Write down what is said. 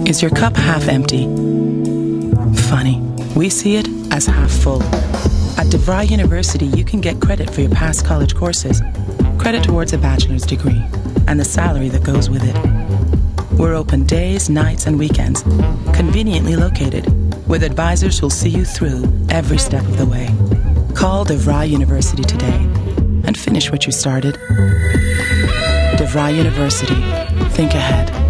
Is your cup half empty? Funny, we see it as half full. At Devry University, you can get credit for your past college courses, credit towards a bachelor's degree, and the salary that goes with it. We're open days, nights, and weekends, conveniently located, with advisors who'll see you through every step of the way. Call Devry University today and finish what you started. Devry University. Think ahead.